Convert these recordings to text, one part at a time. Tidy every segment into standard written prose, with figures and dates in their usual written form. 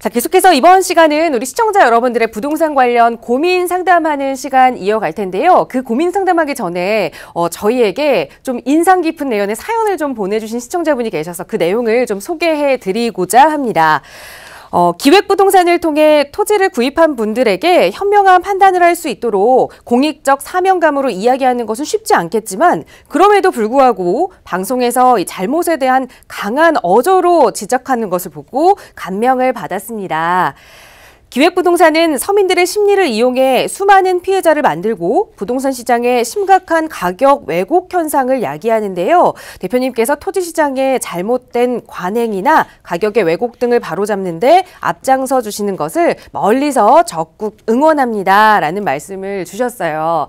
자, 계속해서 이번 시간은 우리 시청자 여러분들의 부동산 관련 고민 상담하는 시간 이어갈 텐데요. 그 고민 상담하기 전에 저희에게 좀 인상 깊은 내용의 사연을 좀 보내주신 시청자분이 계셔서 그 내용을 좀 소개해드리고자 합니다. 기획부동산을 통해 토지를 구입한 분들에게 현명한 판단을 할 수 있도록 공익적 사명감으로 이야기하는 것은 쉽지 않겠지만 그럼에도 불구하고 방송에서 이 잘못에 대한 강한 어조로 지적하는 것을 보고 감명을 받았습니다. 기획부동산은 서민들의 심리를 이용해 수많은 피해자를 만들고 부동산 시장의 심각한 가격 왜곡 현상을 야기하는데요. 대표님께서 토지 시장의 잘못된 관행이나 가격의 왜곡 등을 바로잡는 데 앞장서 주시는 것을 멀리서 적극 응원합니다라는 말씀을 주셨어요.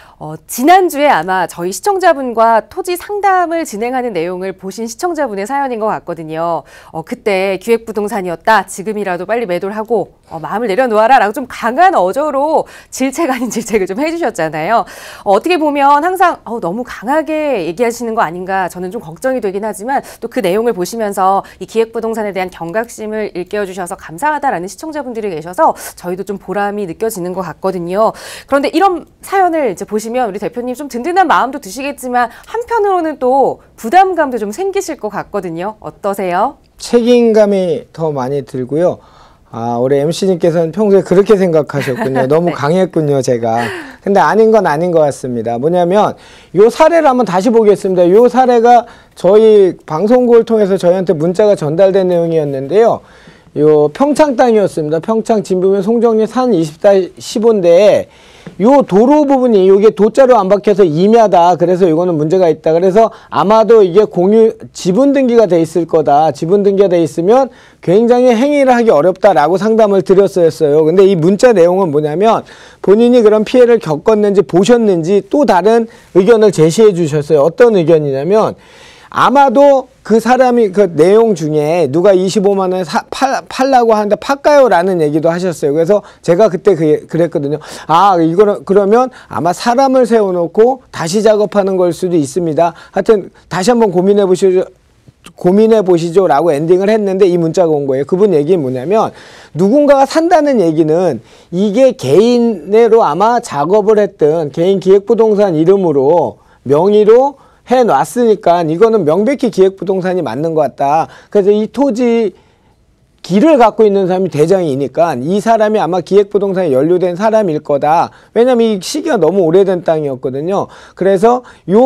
지난주에 아마 저희 시청자분과 토지 상담을 진행하는 내용을 보신 시청자분의 사연인 것 같거든요. 그때 기획부동산이었다. 지금이라도 빨리 매도를 하고 마음을 내려놓아라 라고 좀 강한 어조로 질책 아닌 질책을 좀 해주셨잖아요. 어떻게 보면 항상 너무 강하게 얘기하시는 거 아닌가 저는 좀 걱정이 되긴 하지만 또 그 내용을 보시면서 이 기획부동산에 대한 경각심을 일깨워주셔서 감사하다라는 시청자분들이 계셔서 저희도 좀 보람이 느껴지는 것 같거든요. 그런데 이런 사연을 이제 보시면 우리 대표님 좀 든든한 마음도 드시겠지만 한편으로는 또 부담감도 좀 생기실 것 같거든요. 어떠세요? 책임감이 더 많이 들고요. 우리 MC님께서는 평소에 그렇게 생각하셨군요. 너무 네. 강했군요, 제가. 근데 아닌 건 아닌 것 같습니다. 뭐냐면 요 사례를 한번 다시 보겠습니다. 요 사례가 저희 방송국을 통해서 저희한테 문자가 전달된 내용이었는데요. 요 평창 땅이었습니다. 평창 진부면 송정리 산 20-15인데 요 도로 부분이 요게 도자로 안 박혀서 임야다. 그래서 이거는 문제가 있다. 그래서 아마도 이게 지분 등기가 돼 있을 거다. 지분 등기가 돼 있으면 굉장히 행위를 하기 어렵다라고 상담을 드렸었어요. 근데 이 문자 내용은 뭐냐면 본인이 그런 피해를 겪었는지 보셨는지 또 다른 의견을 제시해 주셨어요. 어떤 의견이냐면 아마도 그 사람이 그 내용 중에 누가 25만 원에 팔라고 하는데 팔까요? 라는 얘기도 하셨어요. 그래서 제가 그때 그랬거든요. 이거는 그러면 아마 사람을 세워놓고 다시 작업하는 걸 수도 있습니다. 하여튼 다시 한번 고민해 보시죠 라고 엔딩을 했는데 이 문자가 온 거예요. 그분 얘기는 뭐냐면 누군가가 산다는 얘기는 이게 개인으로 아마 작업을 했던 개인 기획부동산 이름으로 명의로 해놨으니까 이거는 명백히 기획부동산이 맞는 것 같다. 그래서 이 토지 길을 갖고 있는 사람이 대장이니까 이 사람이 아마 기획부동산에 연루된 사람일 거다. 왜냐면 이 시기가 너무 오래된 땅이었거든요. 그래서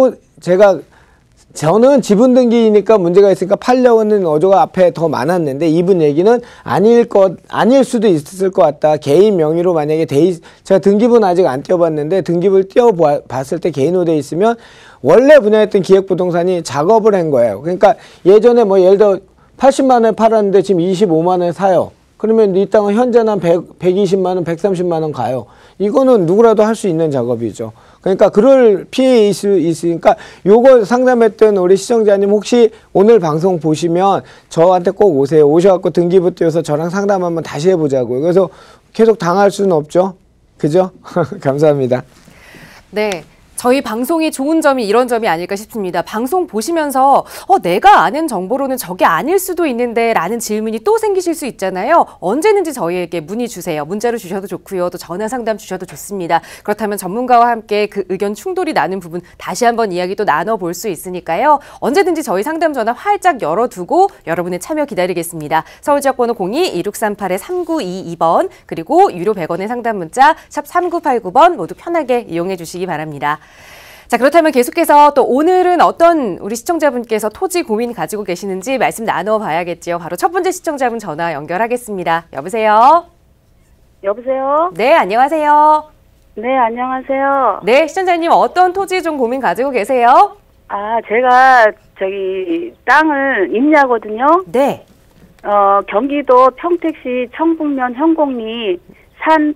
저는 지분 등기니까 문제가 있으니까 팔려고 하는 어조가 앞에 더 많았는데 이분 얘기는 아닐 수도 있을 것 같다. 개인 명의로 만약에 제가 등기부는 아직 안 띄워봤는데 등기부를 띄워봤을 때 개인으로 돼 있으면 원래 분양했던 기획부동산이 작업을 한 거예요. 그러니까 예전에 뭐 예를 들어 80만 원에 팔았는데 지금 25만 원에 사요. 그러면 이 땅은 현재는 한 120만 원, 130만 원 가요. 이거는 누구라도 할 수 있는 작업이죠. 그러니까 그럴 피해일 수 있으니까 요거 상담했던 우리 시청자님 혹시 오늘 방송 보시면 저한테 꼭 오세요. 오셔갖고 등기부 띄워서 저랑 상담 한번 다시 해보자고요. 그래서 계속 당할 수는 없죠. 그죠? 감사합니다. 네. 저희 방송이 좋은 점이 이런 점이 아닐까 싶습니다. 방송 보시면서 내가 아는 정보로는 저게 아닐 수도 있는데 라는 질문이 또 생기실 수 있잖아요. 언제든지 저희에게 문의 주세요. 문자로 주셔도 좋고요. 또 전화 상담 주셔도 좋습니다. 그렇다면 전문가와 함께 그 의견 충돌이 나는 부분 다시 한번 이야기 또 나눠볼 수 있으니까요. 언제든지 저희 상담 전화 활짝 열어두고 여러분의 참여 기다리겠습니다. 서울지역번호 02-2638-3922번 그리고 유료 100원의 상담 문자 샵 3989번 모두 편하게 이용해 주시기 바랍니다. 자, 그렇다면 계속해서 또 오늘은 어떤 우리 시청자분께서 토지 고민 가지고 계시는지 말씀 나눠봐야겠죠. 바로 첫 번째 시청자분 전화 연결하겠습니다. 여보세요? 여보세요? 네, 안녕하세요. 네, 안녕하세요. 네, 시청자님 어떤 토지 좀 고민 가지고 계세요? 제가 땅을 임야거든요. 네. 경기도 평택시 청북면 현곡리 산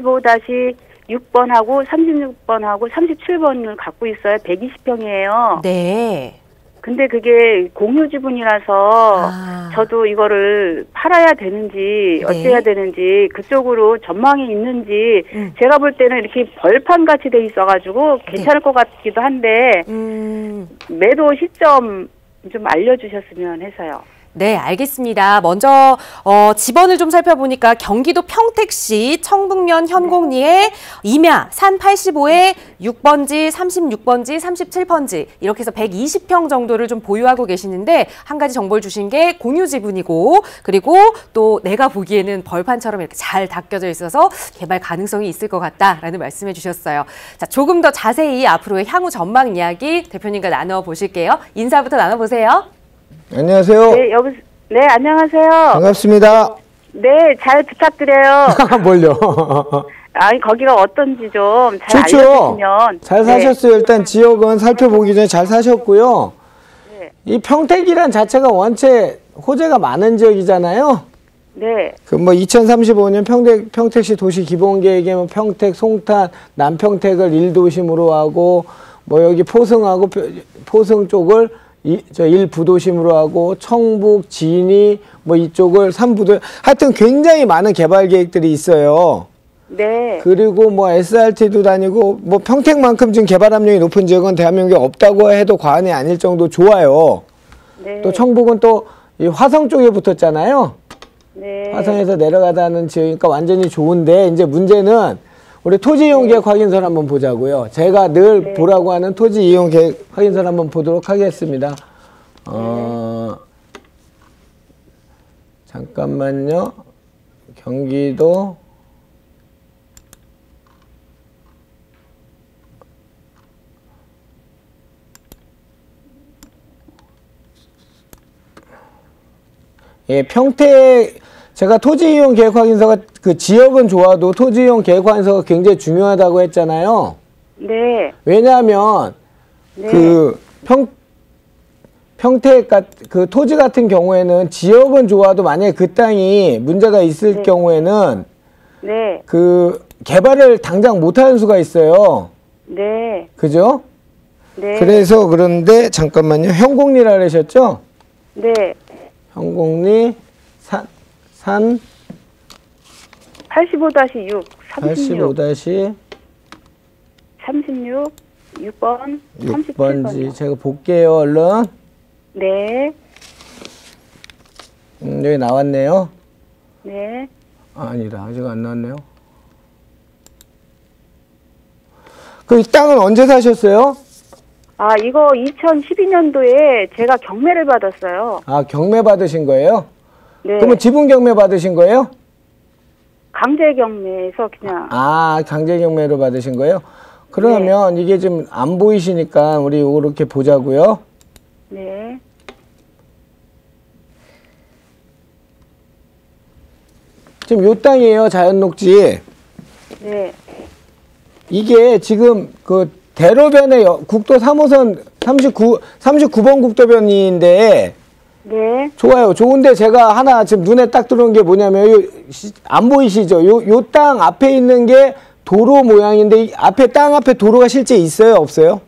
85-6번하고 36번하고 37번을 갖고 있어요. 120평이에요. 네. 근데 그게 공유 지분이라서 저도 이거를 팔아야 되는지 어째야 되는지 그쪽으로 전망이 있는지 제가 볼 때는 이렇게 벌판 같이 돼 있어가지고 괜찮을 것 같기도 한데 매도 시점 좀 알려주셨으면 해서요. 네, 알겠습니다. 먼저 지번을 좀 살펴보니까 경기도 평택시 청북면 현곡리에 임야 산 85에 6번지, 36번지, 37번지 이렇게 해서 120평 정도를 좀 보유하고 계시는데 한 가지 정보를 주신 게 공유 지분이고 그리고 또 내가 보기에는 벌판처럼 이렇게 잘 닦여져 있어서 개발 가능성이 있을 것 같다라는 말씀해 주셨어요. 자, 조금 더 자세히 앞으로의 향후 전망 이야기 대표님과 나눠보실게요. 인사부터 나눠보세요. 안녕하세요. 네, 안녕하세요. 반갑습니다. 네, 잘 부탁드려요. 뭘요? 아니, 거기가 어떤지 좀 잘 좋죠. 알려주시면. 잘 사셨어요. 일단 지역은 살펴보기 전에 잘 사셨고요. 네. 이 평택이란 자체가 원체 호재가 많은 지역이잖아요. 네. 그 뭐 2035년 평택시 도시 기본계획에 뭐 평택, 송탄, 남평택을 1도심으로 하고 뭐 여기 포승하고 포승 쪽을 1부도심으로 하고 청북, 진이 뭐 이쪽을 3부도 하여튼 굉장히 많은 개발 계획들이 있어요. 네. 그리고 뭐 SRT도 다니고 뭐 평택만큼 지금 개발 압력이 높은 지역은 대한민국에 없다고 해도 과언이 아닐 정도 좋아요. 네. 또 청북은 또 이 화성 쪽에 붙었잖아요. 네. 화성에서 내려가다는 지역이니까 완전히 좋은데 이제 문제는 우리 토지 이용 계획 확인서를 한번 보자고요. 제가 늘 보라고 하는 토지 이용 계획 확인서를 한번 보도록 하겠습니다. 잠깐만요. 경기도 예, 평택 제가 토지 이용 계획 확인서가 그 지역은 좋아도 토지 이용 계획 확인서가 굉장히 중요하다고 했잖아요. 네. 왜냐하면 네. 그 평택 그 토지 같은 경우에는 지역은 좋아도 만약에 그 땅이 문제가 있을 경우에는 네. 그 개발을 당장 못하는 수가 있어요. 네. 그죠? 네. 그래서 그런데 잠깐만요. 현곡리라 그러셨죠? 네. 현곡리 산 85-6, 36, 85-6 6번, 6번지 37번. 제가 볼게요. 얼른. 네. 여기 나왔네요. 네. 아니다. 아직 안 나왔네요. 그 이 땅은 언제 사셨어요? 아, 이거 2012년도에 제가 경매를 받았어요. 아, 경매 받으신 거예요? 네. 그러면 지분 경매 받으신 거예요? 강제 경매에서 그냥. 아, 강제 경매로 받으신 거예요? 그러면 이게 좀 안 보이시니까 우리 이렇게 보자고요. 네. 지금 요 땅이에요. 자연녹지. 네. 이게 지금 그 대로변에 국도 3호선 39번 국도변인데 네. 좋아요. 좋은데 제가 하나 지금 눈에 딱 들어온 게 뭐냐면 안 보이시죠? 요 땅 앞에 있는 게 도로 모양인데 이 앞에 땅 앞에 도로가 실제 있어요? 없어요?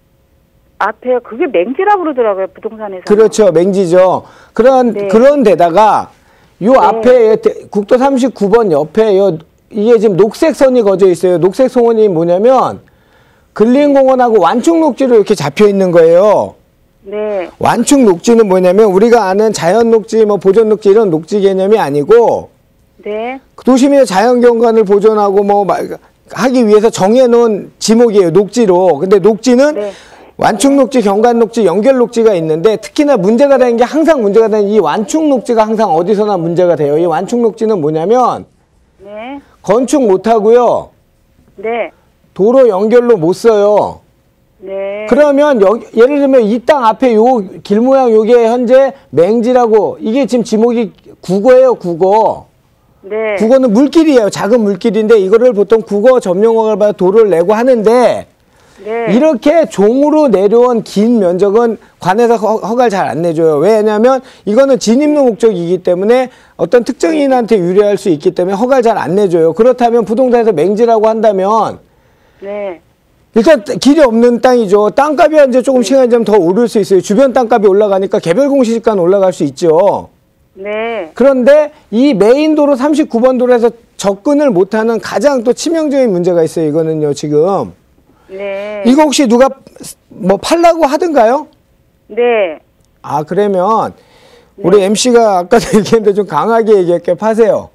앞에 그게 맹지라고 그러더라고요, 부동산에서. 그렇죠. 맹지죠. 네. 그런 데다가 요 앞에 국도 39번 옆에 이게 지금 녹색 선이 거져 있어요. 녹색 선이 뭐냐면 근린공원하고 완충녹지로 이렇게 잡혀 있는 거예요. 네. 완충녹지는 뭐냐면 우리가 아는 자연녹지, 뭐 보전녹지 이런 녹지 개념이 아니고 네. 도심의 자연경관을 보존하고 뭐 하기 위해서 정해놓은 지목이에요. 녹지로. 근데 녹지는 네. 완충녹지, 경관녹지, 연결녹지가 있는데 특히나 문제가 되는 게 항상 문제가 되는 이 완충녹지가 항상 어디서나 문제가 돼요. 이 완충녹지는 뭐냐면 네. 건축 못하고요. 네. 도로 연결로 못 써요. 네. 그러면 예를 들면 이 땅 앞에 요 길 모양 요게 현재 맹지라고 이게 지금 지목이 국어예요. 국어. 네. 국어는 물길이에요. 작은 물길인데 이거를 보통 국어 점용허가를 받아 도로를 내고 하는데 네. 이렇게 종으로 내려온 긴 면적은 관에서 허가를 잘 안 내줘요. 왜냐하면 이거는 진입로 목적이기 때문에 어떤 특정인한테 유리할 수 있기 때문에 허가를 잘 안 내줘요. 그렇다면 부동산에서 맹지라고 한다면 네. 일단 길이 없는 땅이죠. 땅값이 이제 조금 시간이 좀 더 오를 수 있어요. 주변 땅값이 올라가니까 개별 공시지가는 올라갈 수 있죠. 네. 그런데 이 메인 도로 39번 도로에서 접근을 못하는 가장 또 치명적인 문제가 있어요. 이거는요, 지금. 네. 이거 혹시 누가 뭐 팔라고 하던가요? 네. 아, 그러면 우리 MC가 아까도 얘기했는데 좀 강하게 얘기할게요. 파세요.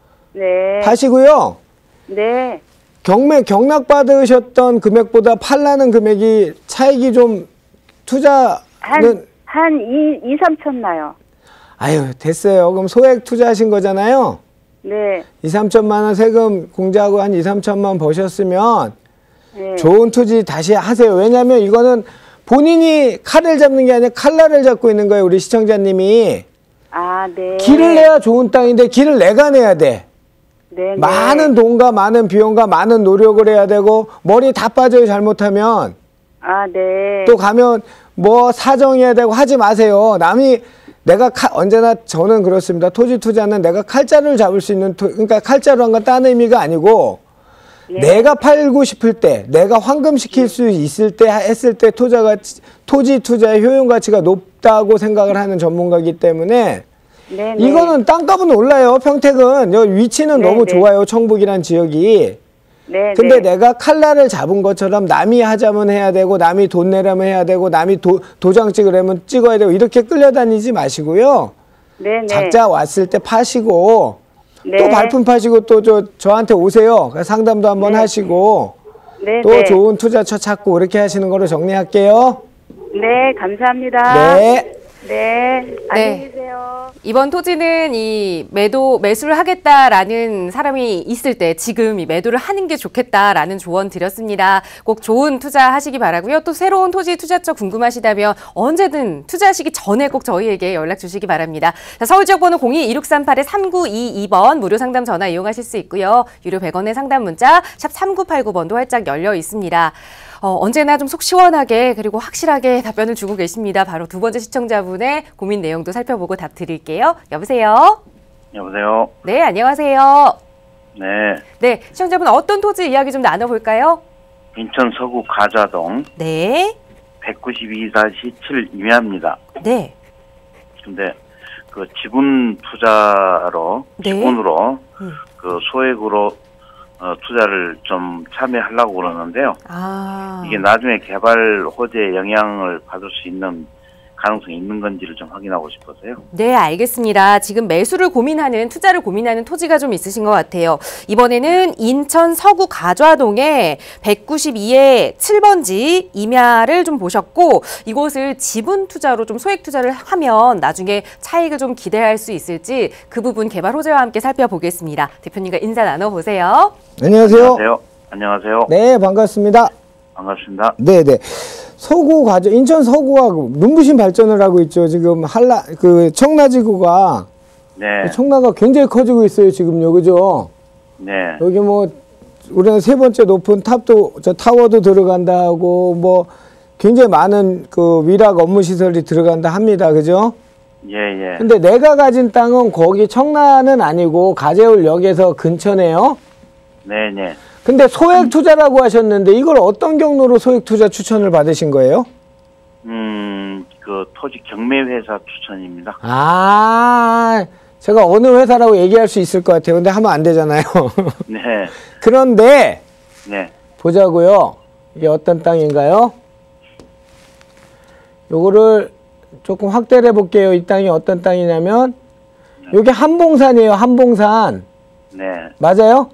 네. 파시고요. 네. 경락 받으셨던 금액보다 팔라는 금액이 차익이 좀 투자는 한 2, 3천 나요. 아유 됐어요. 그럼 소액 투자하신 거잖아요. 네. 2, 3천만 원 세금 공제하고 한 2, 3천만 원 버셨으면 네. 좋은 투지 다시 하세요. 왜냐하면 이거는 본인이 칼을 잡는 게 아니라 칼날을 잡고 있는 거예요. 우리 시청자님이. 아, 네. 길을 내야 좋은 땅인데 길을 내가 내야 돼. 네. 많은 돈과 많은 비용과 많은 노력을 해야 되고 머리 다 빠져요. 잘못하면. 아, 네. 또 가면 뭐 사정해야 되고 하지 마세요. 남이 내가 언제나 저는 그렇습니다. 토지 투자는 내가 칼자루를 잡을 수 있는 그러니까 칼자루 한 건 딴 의미가 아니고 예. 내가 팔고 싶을 때 내가 환금시킬 수 있을 때 했을 때 토지 투자의 효용 가치가 높다고 생각을 하는 전문가이기 때문에 네, 네. 이거는 땅값은 올라요. 평택은 여기 위치는 네, 너무 네. 좋아요. 청북이란 지역이. 네. 근데 네. 내가 칼날을 잡은 것처럼 남이 하자면 해야 되고 남이 돈 내라면 해야 되고 남이 도장 찍으려면 찍어야 되고 이렇게 끌려다니지 마시고요. 네, 네. 작자 왔을 때 파시고 네. 또 발품 파시고 또 저한테 오세요. 상담도 한번 네. 하시고 네, 또 네. 좋은 투자처 찾고 이렇게 하시는 거로 정리할게요. 네, 감사합니다. 네. 네. 안녕히 계세요. 이번 토지는 이 매수를 하겠다라는 사람이 있을 때 지금 이 매도를 하는 게 좋겠다라는 조언 드렸습니다. 꼭 좋은 투자하시기 바라고요. 또 새로운 토지 투자처 궁금하시다면 언제든 투자하시기 전에 꼭 저희에게 연락 주시기 바랍니다. 자, 서울 지역 번호 02-2638-3922번 무료 상담 전화 이용하실 수 있고요. 유료 100원의 상담 문자 샵 3989번도 활짝 열려 있습니다. 언제나 좀 속 시원하게 그리고 확실하게 답변을 주고 계십니다. 바로 두 번째 시청자분의 고민 내용도 살펴보고 답 드릴게요. 여보세요? 여보세요? 네, 안녕하세요. 네. 네, 시청자분 어떤 토지 이야기 좀 나눠볼까요? 인천 서구 가좌동 네, 192-7 임야입니다. 네, 근데 그 지분 투자로, 네. 지분으로 그 소액으로 투자를 좀 참여하려고 그러는데요. 아, 이게 나중에 개발 호재에 영향을 받을 수 있는 가능성이 있는 건지를 좀 확인하고 싶어서요. 네, 알겠습니다. 지금 매수를 고민하는, 투자를 고민하는 토지가 좀 있으신 것 같아요. 이번에는 인천 서구 가좌동에 192의 7번지 임야를 좀 보셨고 이곳을 지분 투자로 좀 소액 투자를 하면 나중에 차익을 좀 기대할 수 있을지 그 부분 개발 호재와 함께 살펴보겠습니다. 대표님과 인사 나눠보세요. 안녕하세요. 안녕하세요. 안녕하세요. 네, 반갑습니다. 반갑습니다. 네네. 서구 과정, 인천 서구가 눈부신 발전을 하고 있죠. 지금 청라지구가, 네. 청라가 굉장히 커지고 있어요. 지금요. 그죠? 네. 여기 뭐, 우리는 세 번째 높은 타워도 들어간다 하고, 뭐, 굉장히 많은 위락 업무 시설이 들어간다 합니다. 그죠? 예, 예. 근데 내가 가진 땅은 거기 청라는 아니고 가재울역에서 근처네요. 네, 네. 근데 소액 투자라고 하셨는데 이걸 어떤 경로로 소액 투자 추천을 받으신 거예요? 그 토지 경매회사 추천입니다. 아, 제가 어느 회사라고 얘기할 수 있을 것 같아요. 근데 하면 안 되잖아요. 네. 그런데 네. 보자고요. 이게 어떤 땅인가요? 요거를 조금 확대를 해볼게요. 이 땅이 어떤 땅이냐면 요게 한봉산이에요. 한봉산. 네. 맞아요?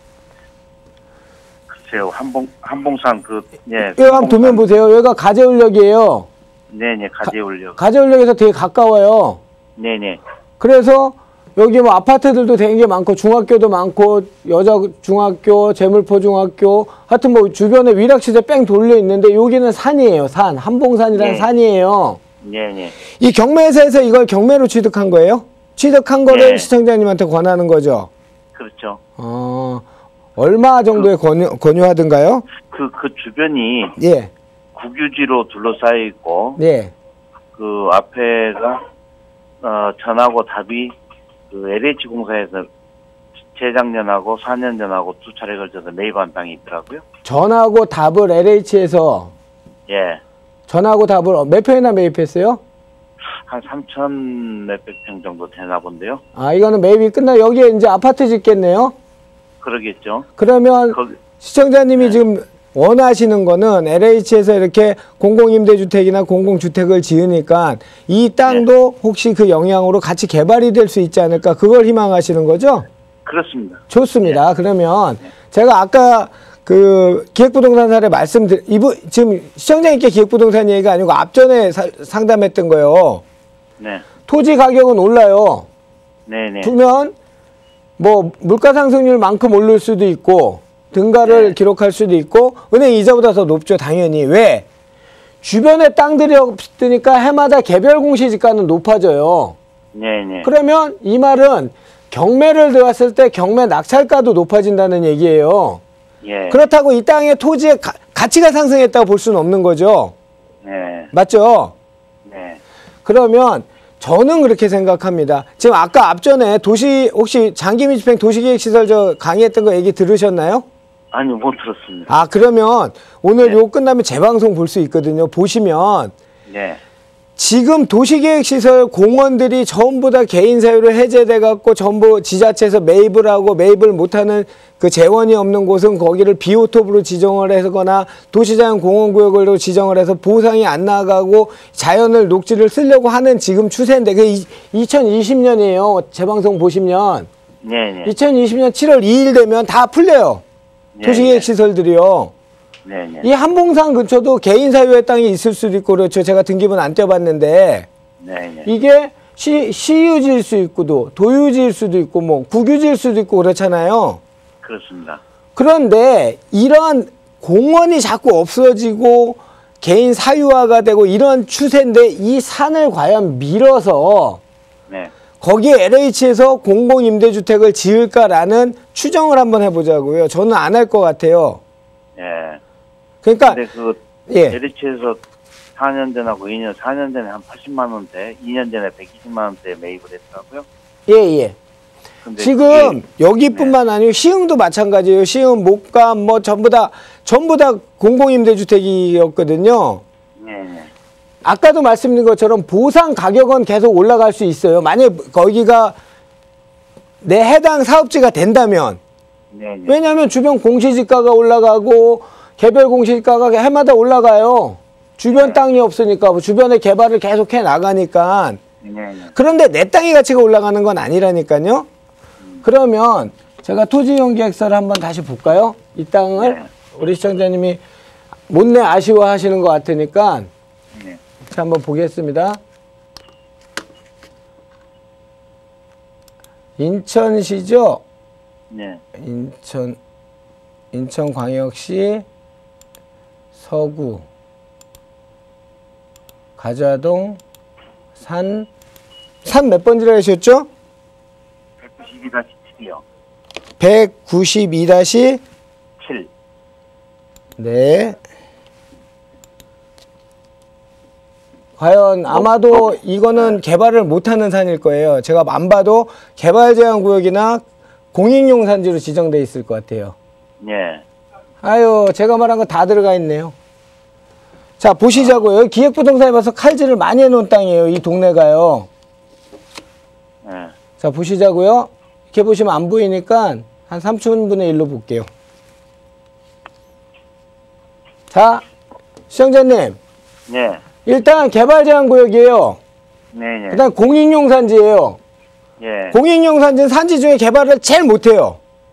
글쎄요. 한봉산 예. 여기 한번 도면 보세요. 여기가 가재울역이에요. 네네. 가재울역. 가재울역에서 되게 가까워요. 네네. 그래서 여기 뭐 아파트들도 되게 많고 중학교도 많고 여자 중학교, 재물포 중학교 하여튼 뭐 주변에 위락시대 뺑 돌려 있는데 여기는 산이에요. 산. 한봉산이라는 네. 산이에요. 네네. 이 경매회사에서 이걸 경매로 취득한 거예요? 취득한 거를 네. 시청자님한테 권하는 거죠? 그렇죠. 얼마 정도에 권유하던가요? 그 주변이 예. 국유지로 둘러싸여 있고, 예. 그 앞에가, 전하고 답이 LH 공사에서 재작년하고 4년 전하고 두 차례 걸쳐서 매입한 땅이 있더라고요. 전하고 답을 LH에서 예. 전하고 답을 몇 평이나 매입했어요? 한 3천 몇백 평 정도 되나 본데요. 아, 이거는 매입이 끝나 여기에 이제 아파트 짓겠네요? 그러겠죠. 그러면 거기, 시청자님이 네. 지금 원하시는 거는 LH에서 이렇게 공공임대주택이나 공공주택을 지으니까 이 땅도 혹시 그 영향으로 같이 개발이 될 수 있지 않을까, 그걸 희망하시는 거죠? 그렇습니다. 좋습니다. 그러면 제가 아까 그 기획부동산 사례 지금 시청자님께 기획부동산 얘기가 아니고 앞전에 상담했던 거요. 네. 토지 가격은 올라요. 네네. 그러면 뭐 물가 상승률만큼 오를 수도 있고 등가를 기록할 수도 있고 은행 이자보다 더 높죠. 당연히. 왜? 주변에 땅들이 없으니까 해마다 개별 공시지가는 높아져요. 네네. 그러면 이 말은 경매를 들어갔을 때 경매 낙찰가도 높아진다는 얘기예요. 예. 그렇다고 이 땅의 토지의 가치가 상승했다고 볼 수는 없는 거죠. 네. 맞죠? 네. 그러면 저는 그렇게 생각합니다. 지금 아까 앞전에 혹시 장기밀집행 도시계획시설 강의했던 거 얘기 들으셨나요? 아니요, 못 들었습니다. 아, 그러면 오늘 요 끝나면 재방송 볼 수 있거든요. 보시면 네. 지금 도시계획시설 공원들이 전부 다 개인 사유로 해제돼 갖고 전부 지자체에서 매입을 하고 매입을 못하는 그 재원이 없는 곳은 거기를 비오톱으로 지정을 하거나 도시자연 공원구역으로 지정을 해서 보상이 안 나가고 자연을 녹지를 쓰려고 하는 지금 추세인데 그게 2020년이에요. 재방송 보시면. 네네. 2020년 7월 2일 되면 다 풀려요. 도시계획시설들이요. 네네. 이 한봉산 근처도 개인 사유의 땅이 있을 수도 있고 그렇죠. 제가 등기부는 안 떼어봤는데 네네. 이게 시유지일 수 있고도 도유지일 수도 있고 뭐 국유지일 수도 있고 그렇잖아요. 그렇습니다. 그런데 이런 공원이 자꾸 없어지고 개인 사유화가 되고 이런 추세인데 이 산을 과연 밀어서 네. 거기에 LH에서 공공임대주택을 지을까라는 추정을 한번 해보자고요. 저는 안 할 것 같아요. 예. 그러니까 근데 그 예. LH에서 4년 전하고 2년, 4년 전에 한 80만 원대, 2년 전에 120만 원대 매입을 했더라고요. 예. 근데 지금 여기뿐만 아니고 시흥도 마찬가지예요. 시흥, 목감 뭐 전부 다 공공임대주택이었거든요. 네. 아까도 말씀드린 것처럼 보상 가격은 계속 올라갈 수 있어요. 만약 거기가 내 해당 사업지가 된다면. 네. 왜냐하면 주변 공시지가가 올라가고 개별 공시지가가 해마다 올라가요. 주변 땅이 없으니까 주변에 개발을 계속 해 나가니까. 네. 그런데 내 땅의 가치가 올라가는 건 아니라니까요. 그러면 제가 토지이용계획서를 한번 다시 볼까요? 이 땅을 우리 시청자님이 못내 아쉬워하시는 것 같으니까 자, 한번 보겠습니다. 인천시죠? 네. 인천광역시 서구 가좌동 산 몇 번지라 하셨죠? 192-7이요. 192-7. 7. 네. 과연 아마도 이거는 개발을 못하는 산일 거예요. 제가 안 봐도 개발제한구역이나 공익용 산지로 지정돼 있을 것 같아요. 네. 아유, 제가 말한 거 다 들어가 있네요. 자, 보시자고요. 여기 기획부동산에 봐서 칼질을 많이 해놓은 땅이에요. 이 동네가요. 네. 자, 보시자고요. 이렇게 보시면 안 보이니까 한 3,000분의 1로 볼게요. 자, 시청자님. 네. 일단 개발제한구역이에요. 네. 그 다음 공익용 산지예요. 예. 공익용 산지는 산지 중에 개발을 제일 못해요.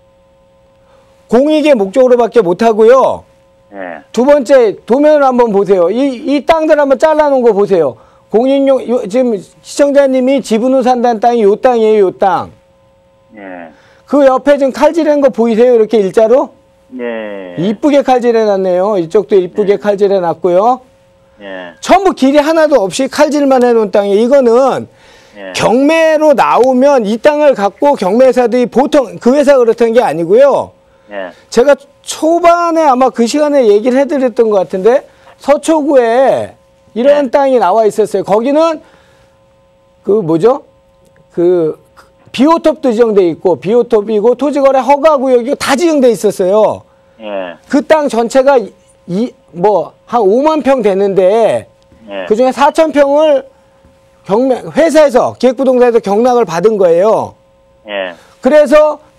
공익의 목적으로밖에 못하고요. 예. 두 번째 도면을 한번 보세요. 이 땅들 한번 잘라놓은 거 보세요. 공익용 지금 시청자님이 지분 후 산다는 땅이 요 땅이에요. 요 땅. 예. 그 옆에 지금 칼질한 거 보이세요? 이렇게 일자로? 네. 이쁘게 칼질해놨네요. 이쪽도 이쁘게 칼질해놨고요. 예. 전부 길이 하나도 없이 칼질만 해놓은 땅이에요. 이거는 예. 경매로 나오면 이 땅을 갖고 경매사들이 보통 그 회사가 그렇다는 게 아니고요. 예. 제가 초반에 아마 그 시간에 얘기를 해드렸던 것 같은데 서초구에 이런 땅이 나와 있었어요. 거기는 그 뭐죠? 그 비오톱도 지정돼 있고 비오톱이고 토지거래 허가구역이고 다 지정돼 있었어요. 예. 그 땅 전체가 한 5만 평 되는데 예. 그 중에 4,000평을 회사에서 기획부동산에서 경락을 받은 거예요. 예. 그래서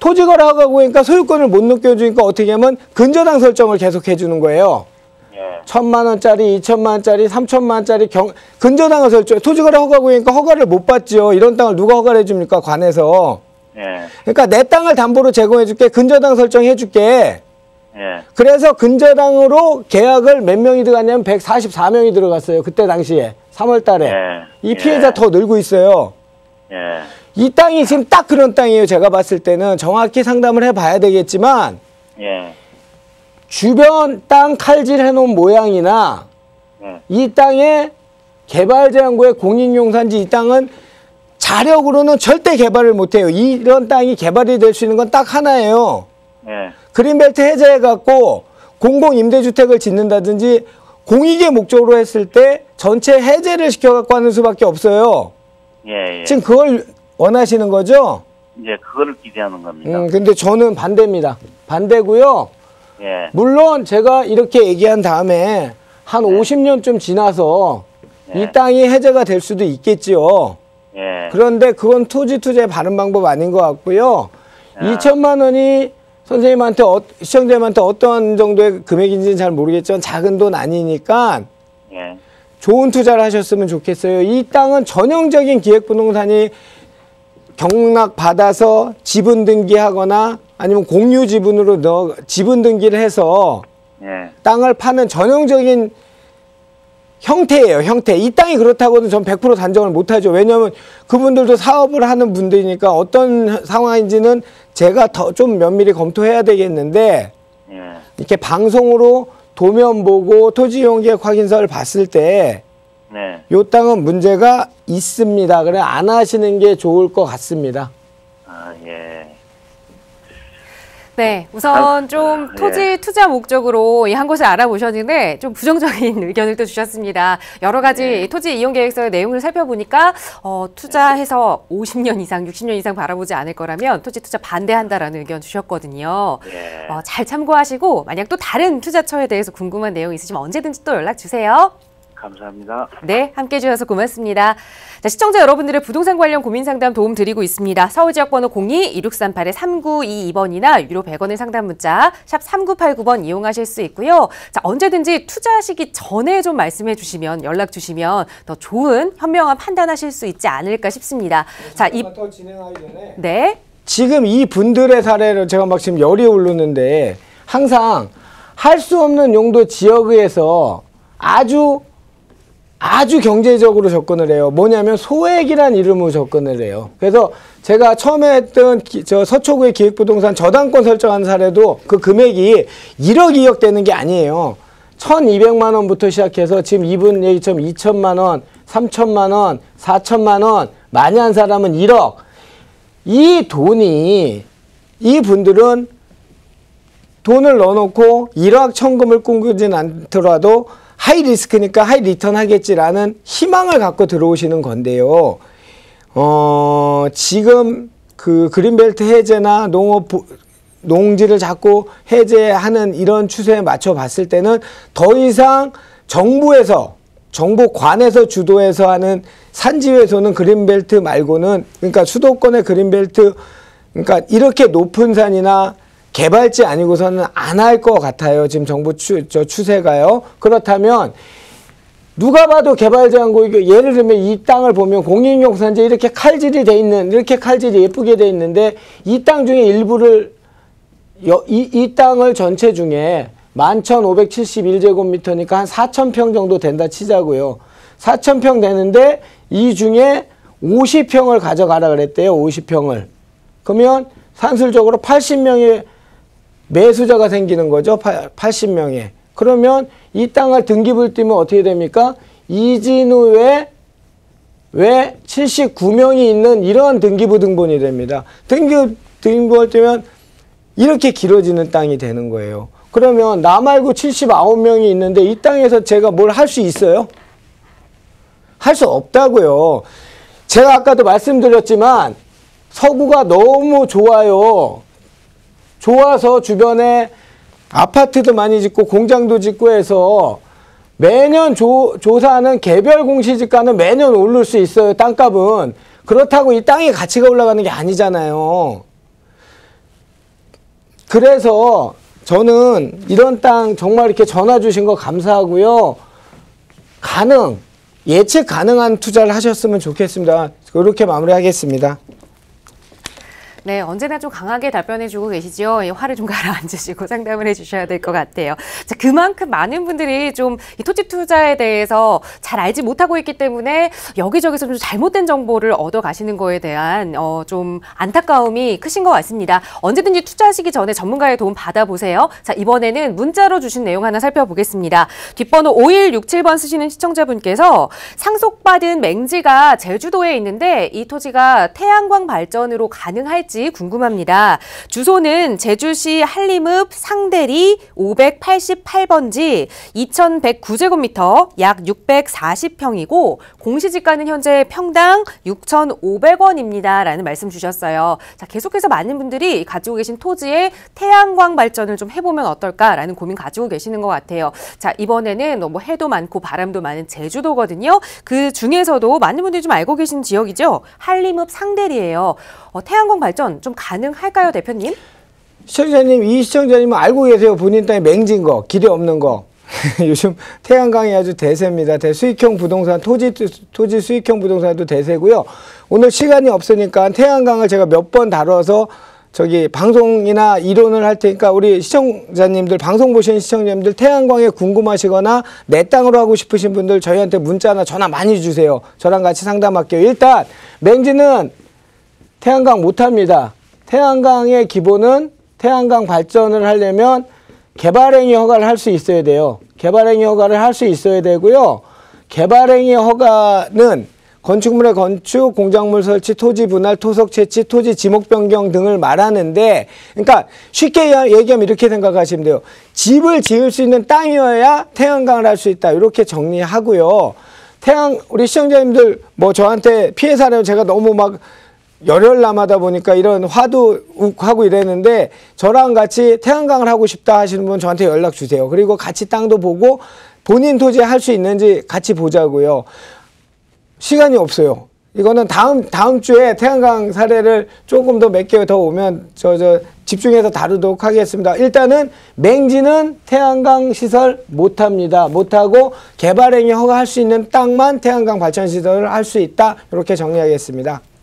토지거래 허가 구역이니까 소유권을 못 느껴주니까 어떻게 하면 근저당 설정을 계속 해주는 거예요. 예. 1,000만 원짜리, 2,000만 원짜리, 3,000만 원짜리 근저당을 설정. 토지거래 허가 구역이니까 허가를 못 받죠. 이런 땅을 누가 허가를 해줍니까? 관에서. 예. 그러니까 내 땅을 담보로 제공해줄게. 근저당 설정해줄게. 예. 그래서 근저당으로 계약을 몇 명이 들어갔냐면 144명이 들어갔어요. 그때 당시에 3월 달에. 예. 이 피해자 예. 더 늘고 있어요. 예. 이 땅이 지금 딱 그런 땅이에요. 제가 봤을 때는 정확히 상담을 해봐야 되겠지만 예. 주변 땅 칼질 해놓은 모양이나 예. 이 땅의 개발제한구의 공익용산지 이 땅은 자력으로는 절대 개발을 못해요. 이런 땅이 개발이 될 수 있는 건 딱 하나예요. 예. 그린벨트 해제해갖고 공공임대주택을 짓는다든지 공익의 목적으로 했을 때 전체 해제를 시켜갖고 하는 수밖에 없어요. 예. 예. 지금 그걸 원하시는 거죠? 이제 그거를 기대하는 겁니다. 근데 저는 반대입니다. 반대고요. 예. 물론 제가 이렇게 얘기한 다음에 한 50년쯤 지나서 네. 이 땅이 해제가 될 수도 있겠지요. 예. 그런데 그건 토지 투자의 바른 방법 아닌 것 같고요. 아. 2천만 원이 선생님한테, 시청자님한테 어떤 정도의 금액인지는 잘 모르겠지만 작은 돈 아니니까 예. 좋은 투자를 하셨으면 좋겠어요. 이 땅은 전형적인 기획부동산이 경락받아서 지분 등기하거나 아니면 공유 지분으로 지분 등기를 해서 예. 땅을 파는 전형적인 형태예요. 형태. 이 땅이 그렇다고는 전 100% 단정을 못하죠. 왜냐하면 그분들도 사업을 하는 분들이니까 어떤 상황인지는 제가 더 좀 면밀히 검토해야 되겠는데 예. 이렇게 방송으로 도면 보고 토지이용계획 확인서를 봤을 때 네. 이 땅은 문제가 있습니다. 그래 안 하시는 게 좋을 것 같습니다. 아, 예. 네, 우선 좀 토지 투자 목적으로 이 한 곳을 알아보셨는데 좀 부정적인 의견을 또 주셨습니다. 여러 가지 토지 이용 계획서의 내용을 살펴보니까 투자해서 50년 이상, 60년 이상 바라보지 않을 거라면 토지 투자 반대한다라는 의견 주셨거든요. 예. 잘 참고하시고 만약 또 다른 투자처에 대해서 궁금한 내용 있으시면 언제든지 또 연락 주세요. 감사합니다. 네, 함께해 주셔서 고맙습니다. 자, 시청자 여러분들의 부동산 관련 고민 상담 도움 드리고 있습니다. 서울지역번호 02-2638-3922번이나 유료 100원의 상담 문자 샵 3989번 이용하실 수 있고요. 자, 언제든지 투자하시기 전에 좀 말씀해 주시면, 연락 주시면 더 좋은 현명한 판단하실 수 있지 않을까 싶습니다. 자, 더 진행하기 전에 네. 지금 이 분들의 사례를 제가 막 지금 열이 오르는데 항상 할 수 없는 용도 지역에서 아주 경제적으로 접근을 해요. 뭐냐면 소액이란 이름으로 접근을 해요. 그래서 제가 처음에 했던 서초구의 기획부동산 저당권 설정한 사례도 그 금액이 1억 2억 되는 게 아니에요. 1,200만 원부터 시작해서 지금 이분 얘기처럼 2천만 원, 3천만 원, 4천만 원, 많이 한 사람은 1억. 이 돈이 이 분들은 돈을 넣어놓고 일확천금을 꿈꾸진 않더라도 하이 리스크니까 하이 리턴 하겠지라는 희망을 갖고 들어오시는 건데요. 지금 그 그린벨트 해제나 농지를 자꾸 해제하는 이런 추세에 맞춰 봤을 때는 더 이상 정부관에서 주도해서 하는 산지회에서는 그린벨트 말고는, 그러니까 수도권의 그린벨트, 그러니까 이렇게 높은 산이나 개발지 아니고서는 안 할 것 같아요. 지금 정부 추세가요. 그렇다면 누가 봐도 개발제한구역, 예를 들면 이 땅을 보면 공익용산지 이렇게 칼질이 돼 있는, 이렇게 칼질이 예쁘게 돼 있는데 이 땅 중에 일부를 이 땅을 전체 중에 11,571제곱미터니까 한 4,000평 정도 된다 치자고요. 4,000평 되는데 이 중에 50평을 가져가라 그랬대요. 50평을. 그러면 산술적으로 80명의 매수자가 생기는 거죠. 80명에. 그러면 이 땅을 등기부를 띄면 어떻게 됩니까? 이진우에 왜 79명이 있는 이런 등기부 등본이 됩니다. 등기부를 띄면 이렇게 길어지는 땅이 되는 거예요. 그러면 나 말고 79명이 있는데 이 땅에서 제가 뭘 할 수 있어요? 할 수 없다고요. 제가 아까도 말씀드렸지만 서구가 너무 좋아요. 좋아서 주변에 아파트도 많이 짓고 공장도 짓고 해서 매년 조사하는 개별 공시지가는 매년 오를 수 있어요. 땅값은. 그렇다고 이 땅의 가치가 올라가는 게 아니잖아요. 그래서 저는 이런 땅 정말 이렇게 전화 주신 거 감사하고요. 예측 가능한 투자를 하셨으면 좋겠습니다. 그렇게 마무리하겠습니다. 네, 언제나 좀 강하게 답변해주고 계시죠. 화를 좀 가라앉으시고 상담을 해주셔야 될 것 같아요. 자, 그만큼 많은 분들이 좀 이 토지 투자에 대해서 잘 알지 못하고 있기 때문에 여기저기서 좀 잘못된 정보를 얻어 가시는 거에 대한 좀 안타까움이 크신 것 같습니다. 언제든지 투자하시기 전에 전문가의 도움 받아보세요. 자, 이번에는 문자로 주신 내용 하나 살펴보겠습니다. 뒷번호 5167번 쓰시는 시청자분께서 상속받은 맹지가 제주도에 있는데 이 토지가 태양광 발전으로 가능할지 궁금합니다. 주소는 제주시 한림읍 상대리 588번지 2109제곱미터 약 640평이고 공시지가는 현재 평당 6,500원입니다. 라는 말씀 주셨어요. 자, 계속해서 많은 분들이 가지고 계신 토지에 태양광 발전을 좀 해보면 어떨까라는 고민 가지고 계시는 것 같아요. 자, 이번에는 뭐 해도 많고 바람도 많은 제주도거든요. 그 중에서도 많은 분들이 좀 알고 계신 지역이죠. 한림읍 상대리예요. 태양광 발전 좀 가능할까요, 대표님? 시청자님, 이 시청자님은 알고 계세요. 본인 땅에 맹진 거, 길이 없는 거. 요즘 태양광이 아주 대세입니다. 수익형 부동산, 토지 수익형 부동산도 대세고요. 오늘 시간이 없으니까 태양광을 제가 몇 번 다뤄서 방송이나 이론을 할 테니까 우리 시청자님들, 방송 보시는 시청자님들 태양광에 궁금하시거나 내 땅으로 하고 싶으신 분들 저희한테 문자나 전화 많이 주세요. 저랑 같이 상담할게요. 일단 맹지는 태양광 못합니다. 태양광의 기본은 태양광 발전을 하려면 개발행위 허가를 할 수 있어야 돼요. 개발행위 허가를 할 수 있어야 되고요. 개발행위 허가는 건축물의 건축, 공작물 설치, 토지 분할, 토석 채취, 토지 지목 변경 등을 말하는데, 그러니까 쉽게 얘기하면 이렇게 생각하시면 돼요. 집을 지을 수 있는 땅이어야 태양광을 할 수 있다. 이렇게 정리하고요. 우리 시청자님들 저한테 피해 사례를 제가 너무 열혈남하다 보니까 이런 화도 하고 이랬는데 저랑 같이 태양광을 하고 싶다 하시는 분 저한테 연락 주세요. 그리고 같이 땅도 보고 본인 토지에 할 수 있는지 같이 보자고요. 시간이 없어요. 이거는 다음 주에 태양광 사례를 조금 더 몇 개 더 오면 집중해서 다루도록 하겠습니다. 일단은 맹지는 태양광 시설 못합니다. 못하고 개발행위 허가할 수 있는 땅만 태양광 발전 시설을 할 수 있다. 이렇게 정리하겠습니다.